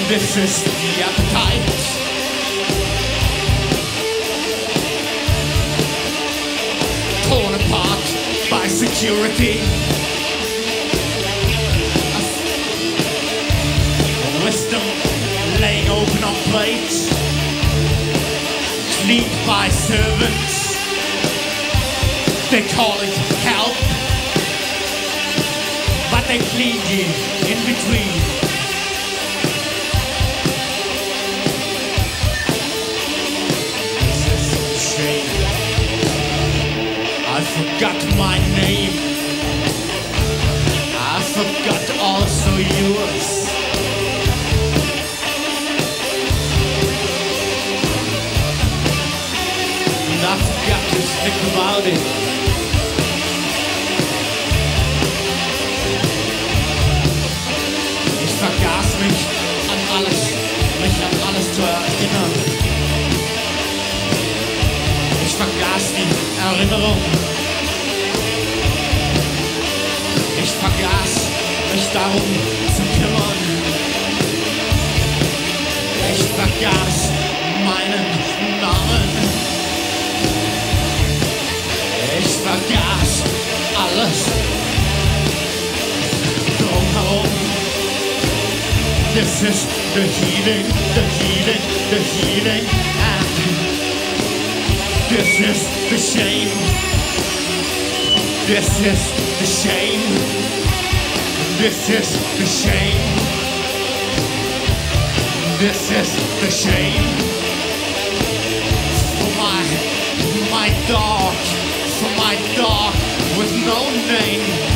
This is the appetite. Torn apart by security. Wisdom laying open on plates, cleaned by servants. They call it help, but they clean you in between. I forgot my name. I forgot also yours. And I forgot to think about it. Ich vergaß mich an alles zu erinnern. Ich vergaß die Erinnerung. Ich vergaß mich darum zu kümmern. Ich vergaß meinen Namen. Ich vergaß alles drumherum. This is the healing, the healing, the healing, and this is the shame. This is the shame. This is the shame. This is the shame. For my dog with no name.